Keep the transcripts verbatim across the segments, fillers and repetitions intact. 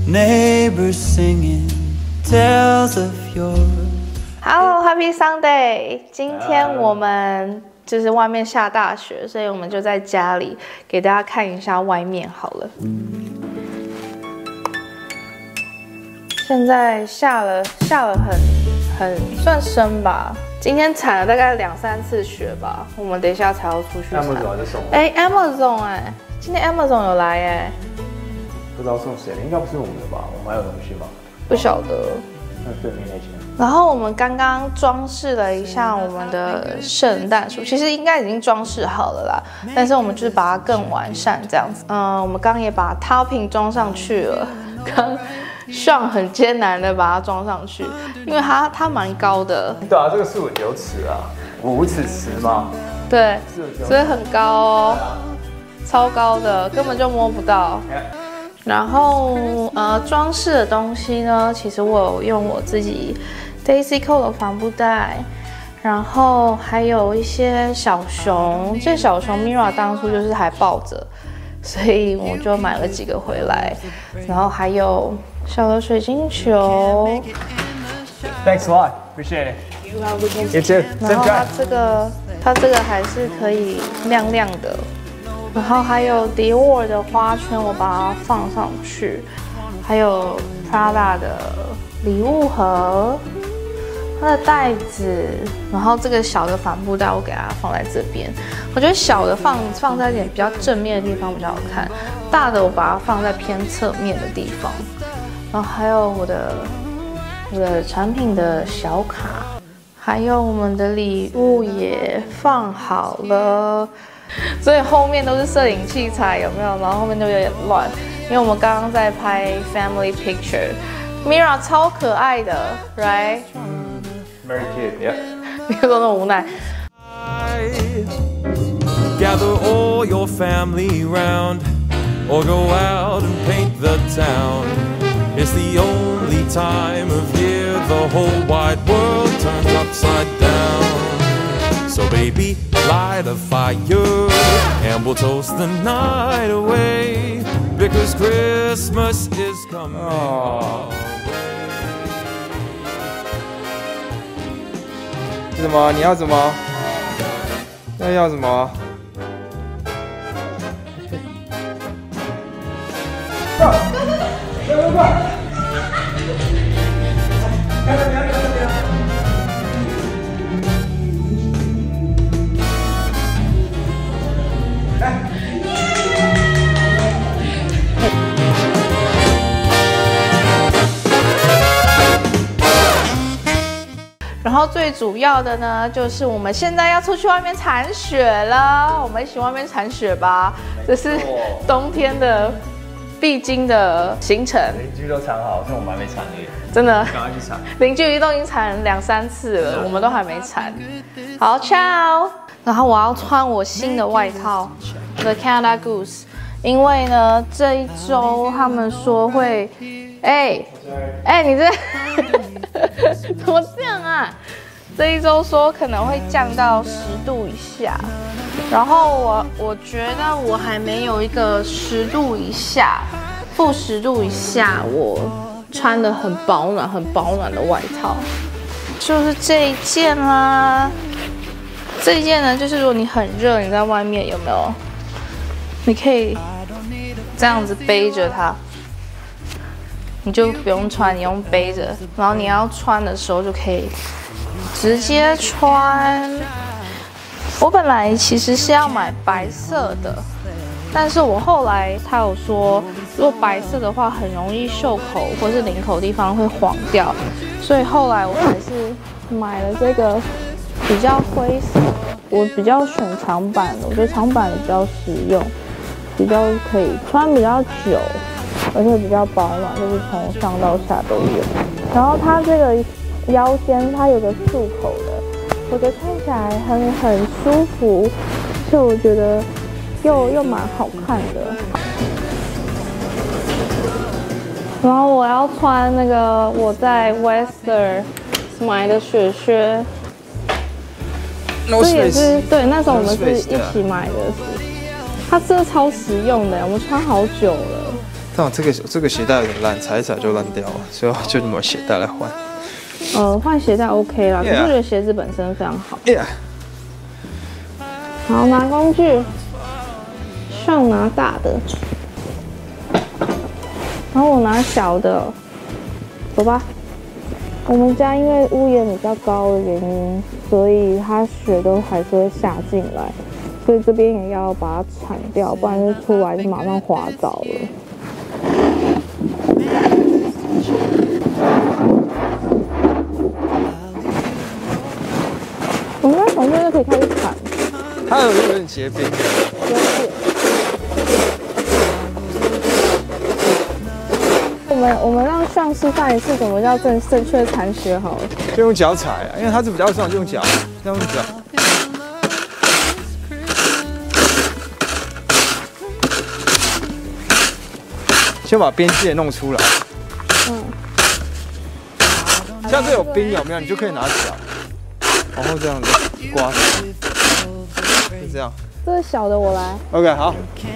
Neighbors singing tales of yore。Hello, Happy Sunday！ 今天我们就是外面下大雪，所以我们就在家里给大家看一下外面好了。现在下了下了很很算深吧，今天铲了大概两三次雪吧。我们等一下才要出去铲。 Amazon 就送。 哎 ，Amazon 哎，今天 Amazon 有来哎。 不知道送谁，应该不是我们的吧？我们还有东西吗？ 不晓得。 那对面那间。然后我们刚刚装饰了一下我们的圣诞树，其实应该已经装饰好了啦，但是我们就是把它更完善这样子。嗯，我们刚刚也把 topping 装上去了，刚。Sean 很艰难的把它装上去，因为它它蛮高的。 对啊，这个树有尺啊，五尺尺吗？ 对，所以很高哦，超高的，根本就摸不到。然后呃，装饰的东西呢，其实我有用我自己 Daisy Co 的帆布袋，然后还有一些小熊。这小熊 Mira 当初就是还抱着，所以我就买了几个回来，然后还有。小的水晶球 ，Thanks a lot, appreciate it. You too. 然后它这个，它这个还是可以亮亮的。然后还有迪奥的花圈，我把它放上去。还有 Prada 的礼物盒，它的袋子。然后这个小的帆布袋，我给它放在这边。我觉得小的放放在一点比较正面的地方比较好看，大的我把它放在偏侧面的地方。然后还有我的我的产品的小卡，还有我们的礼物也放好了，所以后面都是摄影器材，有没有？然后后面就有点乱，因为我们刚刚在拍 family picture。Mira 超可爱的 ，right？Very cute, yeah。 你有多么无奈。 Gather all your family round, or go out and paint the town.It's the only time of year the whole wide world turns upside down. So baby, light a fire and we'll toast the night away because Christmas is coming. Oh. 什么？你要什么？那要什么？快！快快快！ 然后最主要的呢，就是我们现在要出去外面铲雪了。我们一起外面铲雪吧，这是冬天的必经的行程。 邻居都铲好，像我们还没铲而已。 真的， 赶快去铲。 邻居都已经铲两三次了，我们都还没铲。好 ，ciao。然后我要穿我新的外套 ，The Canada Goose， 因为呢这一周他们说会，哎，哎，你这怎么这样啊？这一周说可能会降到十度以下，然后我我觉得我还没有一个十度以下，负十度以下我。穿的很保暖、很保暖的外套，就是这一件啦。这一件呢，就是如果你很热，你在外面有没有？你可以这样子背着它，你就不用穿，你用背着。然后你要穿的时候就可以直接穿。我本来其实是要买白色的。但是我后来他有说，如果白色的话很容易袖口或是领口地方会黄掉，所以后来我还是买了这个比较灰色的。我比较选长版的，我觉得长版的比较实用，比较可以穿比较久，而且比较保暖，就是从上到下都有。然后它这个腰间它有个束口的，我觉得穿起来很很舒服，所以我觉得。又又蛮好看的，然后我要穿那个我在 Western 买的雪靴， No 这也是对，那时候我们是一起买的，它这超实用的，我们穿好久了。 但我这个这个鞋带有点烂，踩一踩就烂掉了，所以我就买鞋带来换。 呃，换鞋带 OK 啦， yeah. 可是我觉得鞋子本身非常好。 Yeah. 好，拿工具，上拿大的，然后我拿小的，走吧。我们家因为屋檐比较高的原因，所以它雪都还是会下进来，所以这边也要把它铲掉，不然就出来就马上滑倒了。我们从这就可以开始铲。 它有有点结冰。 有点。我们我们让上示范一次什么叫正正确铲雪好了。 就用脚踩啊，因为它是比较爽，就用脚，这样用脚。先把边界弄出来。嗯。像这有冰有没有？你就可以拿脚，然后这样子刮，就这样。 这个小的我来。 OK， 好。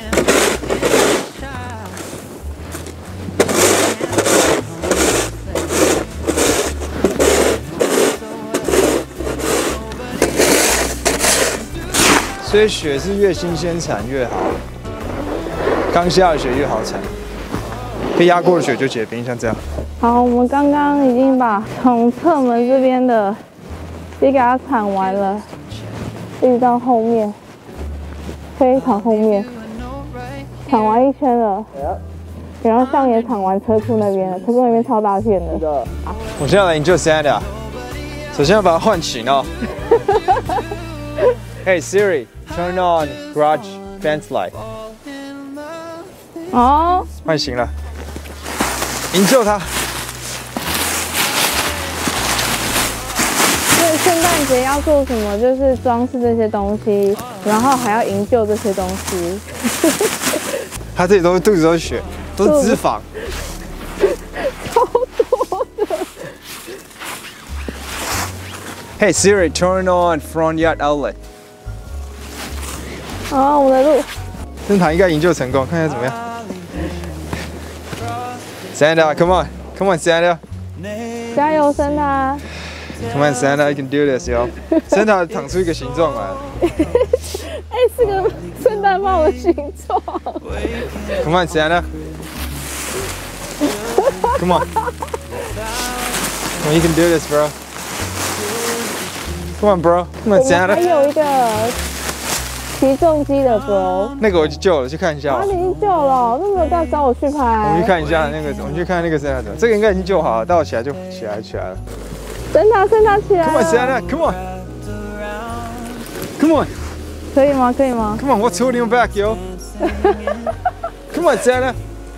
所以雪是越新鲜铲越好，刚下的雪越好铲。被压过的雪就结冰，像这样。 好，我们刚刚已经把从侧门这边的也给它铲完了，一直到后面，非常后面，铲完一圈了。然后上也铲完车库那边了，车库那边超大片的。 我现在来营救 Santa， 首先要把它唤醒哦。Hey Siri。Turn on garage fence light。 哦， 唤醒了，营救它。 所以圣诞节要做什么？就是装饰这些东西，然后还要营救这些东西。 它这里都是肚子都是血，都是脂肪， 超多的。 Hey Siri, turn on front yard outlet。 好，我的路。 灯塔应该营救成功，看一下怎么样。Santa, come on, come on, Santa. 加油，Santa. Come on, Santa, you can do this, yo. Santa 躺出一个形状来。 哎，是个圣诞帽的形状。 Come on, Santa. Come on. Come on, you can do this, bro. Come on, bro. Come on, Santa. 还有一个。起重机的 bro， 那个我去救了，去看一下。 啊，你已经救了，那么大找我去拍。 我们去看一下那个，我们去看那个Santa怎么，这个应该已经救好了，到起来就起来起来了。 真的，真的起来了。 Come on, Santa, come on, come on。 可以吗？可以吗 ？Come on, what's holding you back, yo? Come on, Santa.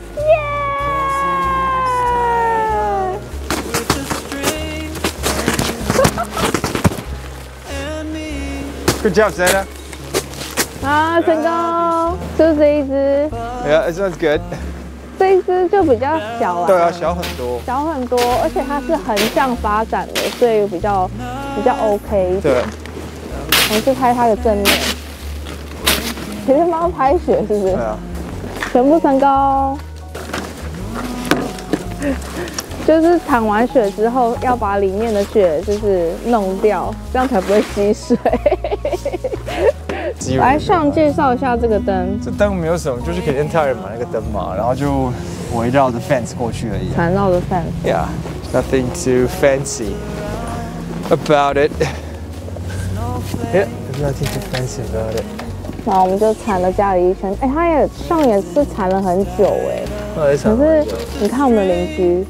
Good job, Santa. 啊，成功！就是这一只。 Yeah, it sounds good. 这一只就比较小了。 对啊，小很多。 小很多，而且它是横向发展的，所以比较比较 OK 一点。 对。 我们去拍它的正面。其实猫拍雪是不是？对啊。 全部成功。就是铲完雪之后，要把里面的雪就是弄掉，这样才不会吸水。来，上介绍一下这个灯。 这灯没有什么，就是给 entire 买那个灯嘛，然后就围绕着 fence 过去而已。 缠绕着 fence。 Yeah, nothing too fancy about it. Yeah, there's nothing too fancy about it. 然后我们就缠了家里一圈，哎，它也上也是缠了很久哎。可是你看我们的邻居，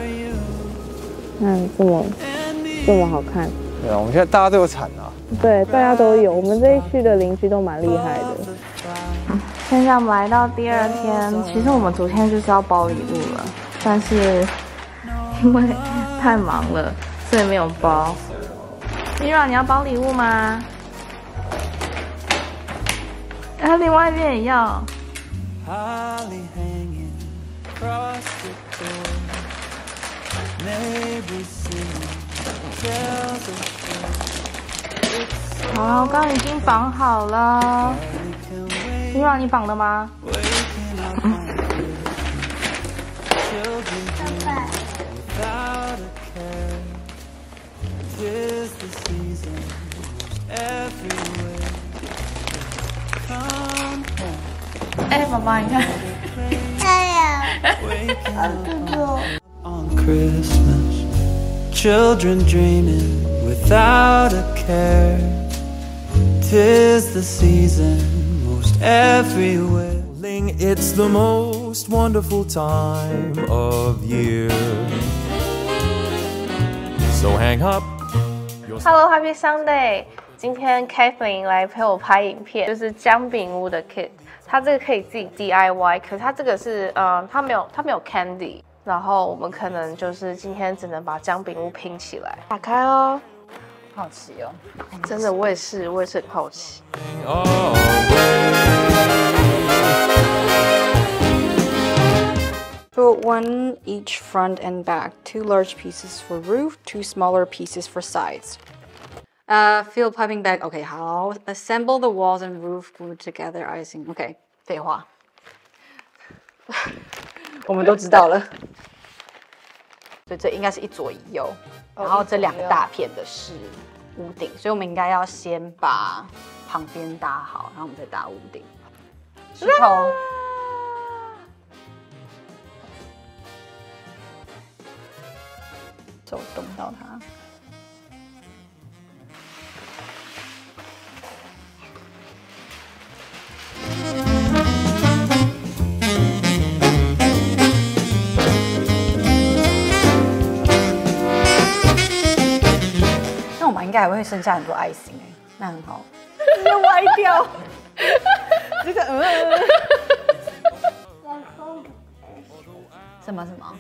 看这么这么好看。 对啊，我们现在大家都有铲啊。 对，大家都有，我们这一区的邻居都蛮厉害的。现在我们来到第二天，其实我们昨天就是要包礼物了，但是因为太忙了，所以没有包。Mira， 你要包礼物吗？然后另外一边也要。好了，我刚刚已经绑好了。Mira，你绑了吗？ without a care. Tis the season everywhere. Come home. 哎，宝宝，你看。 On Christmas, children dreaming without a care. Tis the season most everywhere. It's the most wonderful time of year. So hang up your Hello, Happy Sunday！ 今天 Kathleen 来陪我拍影片，就是姜饼屋的 kit。它这个可以自己 D I Y， 可是它这个是，嗯，它没有它没有 candy。然后我们可能就是今天只能把姜饼屋拼起来。打开哦， 好奇哦， 真的我也是，我也是很好奇。 So one each front and back, two large pieces for roof, two smaller pieces for sides. Uh, fill piping bag. Okay, how? Assemble the walls and roof glued together icing. Okay, 废话，我们都知道了。所以这应该是一左一右，然后这两个大片的是屋顶，所以我们应该要先把旁边搭好，然后我们再搭屋顶。石头。 手动到它。那我们应该还会剩下很多爱心哎，那很好。要歪掉。这个呃。什么什么？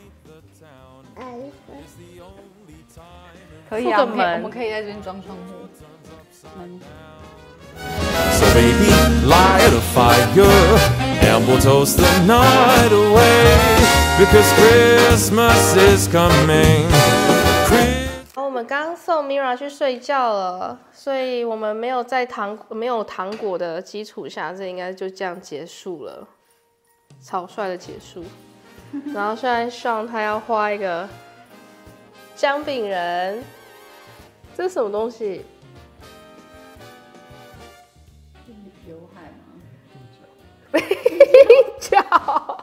可以啊，我们我们可以在这边装窗户。门。 So baby, light a fire and we'll toast the night away because Christmas is coming. 我们刚送 Mira 去睡觉了，所以我们没有在糖没有糖果的基础下，这应该就这样结束了，草率的结束。然后现在Sean他要画一个姜饼人，这是什么东西？ 刘海吗？ 冰角。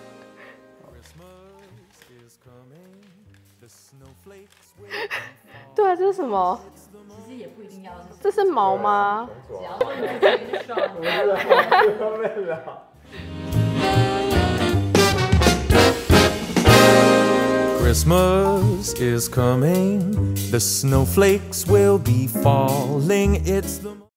对啊，这是什么？ 其实也不一定要是。 这是毛吗？ 只要是直接上。 Christmas is coming, the snowflakes will be falling. It's the